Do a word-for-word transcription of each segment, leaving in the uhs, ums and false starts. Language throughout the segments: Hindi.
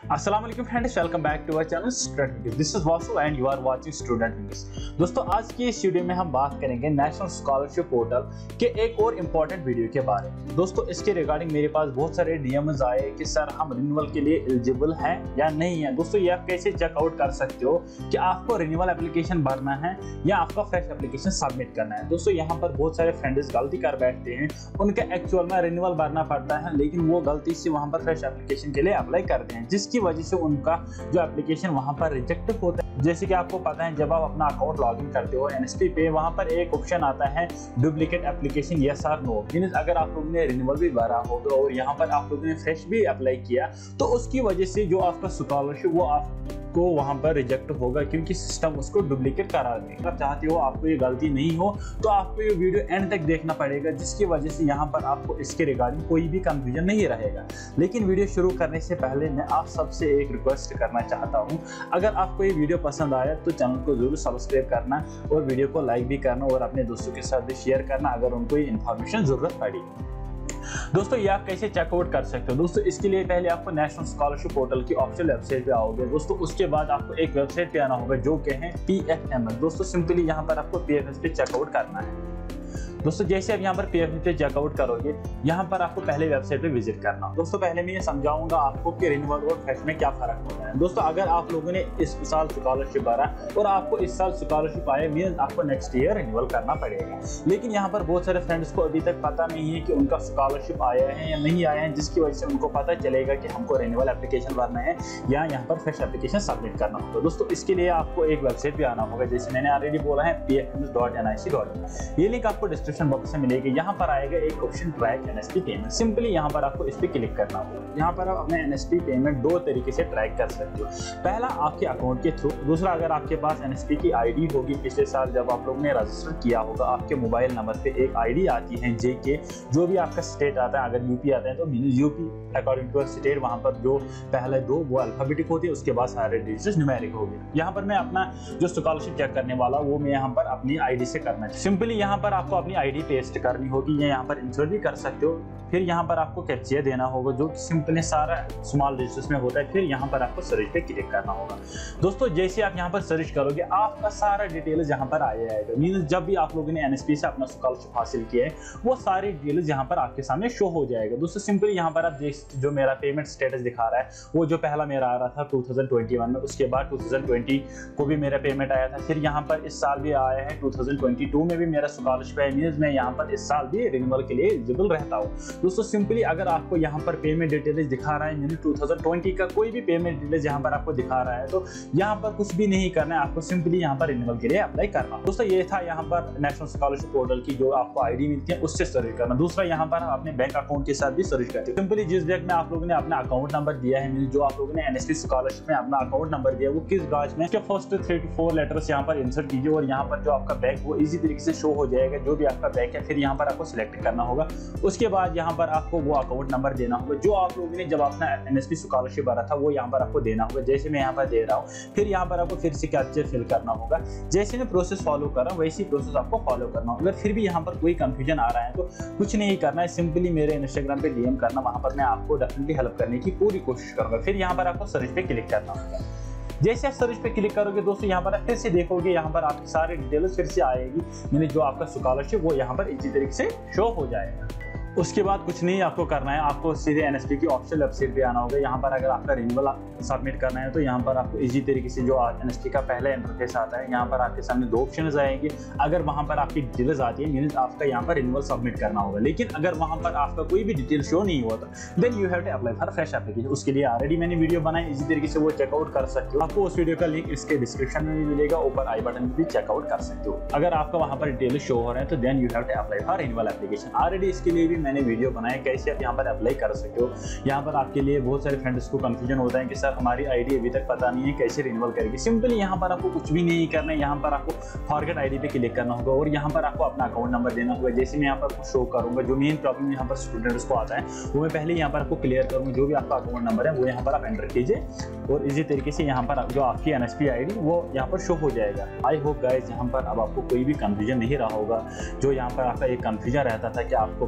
अस्सलाम वालेकुम friends, welcome back to our channel Student Wings. This is Vasu and you are watching Student Wings. दोस्तों, आज की इस वीडियो में हम बात करेंगे नेशनल स्कॉलरशिप पोर्टल के एक और इम्पोर्टेंट वीडियो के बारे में। दोस्तों, इसके रिगार्डिंग मेरे पास बहुत सारे डीएम्स आए कि सर हम रिन्यूअल के लिए एलिजिबल हैं या नहीं है। दोस्तों, ये आप कैसे चेकआउट कर सकते हो कि आपको रिन्यूअल एप्लीकेशन भरना है या आपका फ्रेश एप्लीकेशन सबमिट करना है। दोस्तों, यहाँ पर बहुत सारे फ्रेंड्स गलती कर बैठते हैं, उनके एक्चुअल में रिन्यूअल भरना पड़ता है लेकिन वो गलती से वहाँ पर फ्रेश एप्लीकेशन के लिए अप्लाई करते हैं, जिसकी वजह से उनका जो एप्लीकेशन वहां पर रिजेक्ट होता है। जैसे कि आपको पता है, जब आप अपना अकाउंट लॉगिन करते हो एनएसपी पे, वहां पर एक ऑप्शन आता है डुप्लीकेट एप्लीकेशन यस और नो। मींस अगर आप लोगों ने रिन्यूअल भी भरा होगा और यहाँ पर आप लोगों ने फ्रेश भी अप्लाई किया तो उसकी वजह से जो आपका स्कॉलरशिप वो आप को वहां पर रिजेक्ट होगा, क्योंकि सिस्टम उसको डुप्लीकेट करा देगा। अगर चाहते हो आपको ये गलती नहीं हो तो आपको ये वीडियो एंड तक देखना पड़ेगा, जिसकी वजह से यहाँ पर आपको इसके रिगार्डिंग कोई भी कंफ्यूजन नहीं रहेगा। लेकिन वीडियो शुरू करने से पहले मैं आप सबसे एक रिक्वेस्ट करना चाहता हूँ, अगर आपको ये वीडियो पसंद आया तो चैनल को जरूर सब्सक्राइब करना और वीडियो को लाइक भी करना और अपने दोस्तों के साथ भी शेयर करना अगर उनको ये इन्फॉर्मेशन जरूरत पड़ी। दोस्तों, ये आप कैसे चेकआउट कर सकते हो? दोस्तों, इसके लिए पहले आपको नेशनल स्कॉलरशिप पोर्टल की ऑफिशियल वेबसाइट पे आओगे। दोस्तों, उसके बाद आपको एक वेबसाइट पे आना होगा जो कि है पी एफ एम एस। दोस्तों, सिंपली यहाँ पर आपको पी एफ एम एस पे चेकआउट करना है। दोस्तों, जैसे आप यहाँ पर पी एफ एम एस पे चेकआउट करोगे, यहाँ पर आपको पहले वेबसाइट पे विजिट करना। दोस्तों, पहले मैं ये समझाऊंगा आपको कि रिन्यूअल और फ्रेश में क्या फर्क होता है। दोस्तों, अगर आप लोगों ने इस साल स्कॉलरशिप भरा और आपको इस साल स्कॉलरशिप आया, मींस आपको नेक्स्ट ईयर रिन्यूअल करना पड़ेगा। लेकिन यहाँ पर बहुत सारे फ्रेंड्स को अभी तक पता नहीं है कि उनका स्कॉलरशिप आया है या नहीं आया है, जिसकी वजह से उनको पता चलेगा कि हमको रिन्यूअल एप्लीकेशन भरना है या यहाँ पर फ्रेश एप्लीकेशन सबमिट करना होगा। दोस्तों, इसके लिए आपको एक वेबसाइट पे आना होगा, जैसे मैंने ऑलरेडी बोला है P F M S dot N I C dot in. ये लिंक आपको डिस्क्रिप्शन बॉक्स में मिलेगी। यहाँ पर आएगा एक option track NSP payment. Simply यहाँ पर आपको इस पे क्लिक करना होगा। यहाँ पर आप अपने एनएसपी पेमेंट दो तरीके से ट्रैक कर सकते हो। पहला आपके अकाउंट के थ्रू, दूसरा अगर आपके पास एनएसपी की आईडी होगी पिछले साल जब आप लोगों ने रजिस्टर किया होगा, आपके मोबाइल नंबर पे एक आईडी आती है जे के, जो भी आपका स्टेट आता है। अगर यूपी आता है तो यूपी अकॉर्डिंग टू स्टेट वहां पर जो पहले दो वो अल्फाबेटिक होती है, उसके बाद सारे डिजिट्स न्यूमेरिक हो गए। यहाँ पर मैं अपना जो स्कॉलरशिप चेक करने वाला वो मैं यहाँ पर अपनी आईडी से करना है। सिंपली यहाँ पर आपको अपनी आईडी पेस्ट करनी होगी या यहाँ पर इंसर्ट भी कर सकते हो। फिर यहाँ पर आपको कैप्चा देना होगा जो सिंपली सारा स्मॉल डिजिट्स में होता है। फिर यहाँ पर आपको सर्च पे क्लिक करना होगा। दोस्तों, जैसे आप यहाँ पर सर्च करोगे आपका सारा डिटेल्स यहाँ पर आ जाएगा। मींस जब भी आप लोगों ने एनएसपी से अपना स्कॉलरशिप हासिल किया है वो सारी डिटेल्स यहाँ पर आपके सामने शो हो जाएगा। दोस्तों, सिंपली यहाँ पर आप देख जो मेरा पेमेंट स्टेटस दिखा रहा है वो जो पहला मेरा आ रहा था टू थाउजेंड ट्वेंटी वन में, उसके बाद टू थाउजेंड ट्वेंटी को भी मेरा पेमेंट आया था। फिर यहाँ पर इस साल भी आया है टू थाउजेंड ट्वेंटी टू में भी मेरा स्कॉलरशिप है। मींस मैं यहाँ पर इस साल भी रिन्यूअल के लिए एलिजिबल रहता हूँ। दोस्तों, सिंपली अगर आपको यहाँ पर पेमेंट डिटेल्स दिखा रहा है, मींस टू थाउजेंड ट्वेंटी का कोई भी पेमेंट डिटेल्स यहाँ पर आपको दिखा रहा है, तो यहाँ पर कुछ भी नहीं करना है, आपको सिंपली यहाँ पर रिन्यूअल के लिए अप्लाई करना। दोस्तों, ये था यहाँ पर नेशनल स्कॉलरशिप पोर्टल की जो आपको आईडी मिलती है उससे सर्च करना। दूसरा, यहाँ पर अपने बैंक अकाउंट के साथ भी सर्च करते हो। सिंपली जिस बैंक में आप लोगों ने अपना अकाउंट नंबर दिया है, मींस जो आप लोगों ने एनएसपी स्कॉलरशिप में अपना अकाउंट नंबर दिया वो किस ब्रांच में, first three to four letters यहाँ पर इंसर्ट कीजिए और यहाँ पर जो आपका बैंक वो इजी तरीके से शो हो जाएगा, जो भी आपका बैंक है। फिर यहाँ पर आपको सिलेक्ट करना होगा। उसके बाद यहाँ पर आपको वो अकाउंट नंबर देना होगा जो आप लोगों ने जब अपना एनएसपी स्कॉलरशिप भरा था वो यहाँ पर आपको देना होगा, जैसे मैं यहाँ पर दे रहा हूँ। फिर यहाँ पर आपको फिर से कैप्चा फिल करना होगा। जैसे मैं प्रोसेस फॉलो कर रहा हूँ वैसी प्रोसेस आपको फॉलो करना होगा। अगर फिर भी यहाँ पर कोई कंफ्यूजन आ रहा है तो कुछ नहीं करना है, सिंपली मेरे इंस्टाग्राम पे डीएम करना, वहां पर मैं आपको डेफिनेटली हेल्प करने की पूरी कोशिश करूंगा। फिर यहाँ पर आपको सर्च पे क्लिक करना होगा। जैसे आप सर्च पे क्लिक करोगे दोस्तों, यहाँ पर फिर से देखोगे यहाँ पर आपकी सारी डिटेल्स फिर से आएगी, मैंने जो आपका स्कॉलरशिप वो यहाँ पर इसी तरीके से शो हो जाएगा। उसके बाद कुछ नहीं आपको करना है, आपको सीधे एनएसपी की ऑफिशियल वेबसाइट पे आना होगा। यहाँ पर अगर आपका रिन्यूअल सबमिट करना है तो यहाँ पर आपको इजी तरीके से जो एनएसपी का पहला इंटरफेस आता है, यहाँ पर आपके सामने दो ऑप्शंस आएंगे। अगर वहाँ पर आपकी डिटेल्स आती है मींस आपका यहाँ पर रिन्यूअल सबमिट करना होगा। लेकिन अगर वहाँ पर आपका कोई भी डिटेल शो नहीं हुआ then you have to apply for fresh application. उसके लिए ऑलरेडी मैंने वीडियो बनाई, इसी तरीके से वो चेकआउट कर सकते हो। आपको उस वीडियो का लिंक इसके डिस्क्रिप्शन में भी मिलेगा, ऊपर आई बटन में भी चेकआउट कर सकते हो। अगर आपका वहाँ पर डिटेल शो हो रहे हैं तो then you have to apply for renewal application. Already इसके लिए भी मैंने वीडियो बनाया कैसे आप यहाँ पर अप्लाई कर सकते हो। यहाँ पर आपके लिए बहुत सारे फ्रेंड्स को कंफ्यूजन होता है कि सर हमारी आईडी अभी तक पता नहीं है कैसे रिन्यूअल करेगी। सिंपली यहाँ पर आपको कुछ भी नहीं करना है, यहाँ पर आपको फॉरगेट आईडी पे क्लिक करना होगा और यहाँ पर आपको अपना अकाउंट नंबर देना होगा। जैसे मैं यहाँ पर शो करूंगा, जो मेन प्रॉब्लम यहाँ पर स्टूडेंट्स को आता है वो मैं पहले यहाँ पर आपको क्लियर करूंगा। जो भी आपका अकाउंट नंबर है वो यहाँ पर आप एंटर कीजिए और इसी तरीके से यहाँ पर जो आपकी एनएसपी आईडी वो यहाँ पर शो हो जाएगा। आई होप गाइज यहाँ पर अब आपको कोई भी कंफ्यूजन नहीं रहा होगा। जो यहाँ पर आपका एक कंफ्यूजन रहता था कि आपको फ्रेश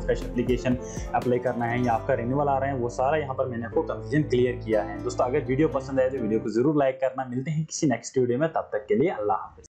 एप्लीकेशन अप्लाई करना है या आपका रिन्यूअल आ रहा है, वो सारा यहाँ पर मैंने आपको कंफ्यूजन क्लियर किया है। दोस्तों अगर वीडियो पसंद आए तो वीडियो को जरूर लाइक करना। मिलते हैं किसी नेक्स्ट वीडियो में, तब तक के लिए अल्लाह हाफिज।